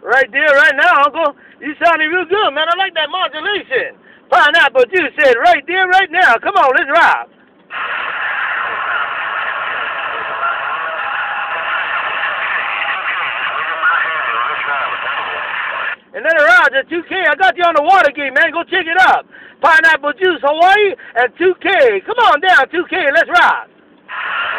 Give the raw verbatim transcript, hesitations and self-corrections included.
Right there, right now, Uncle. You sounding real good, man. I like that modulation. Pineapple Juice said right there, right now. Come on, let's rock. And then Roger, two K, I got you on the water gate, man. Go check it up. Pineapple Juice, Hawaii, and two K. Come on down, two K, let's rock.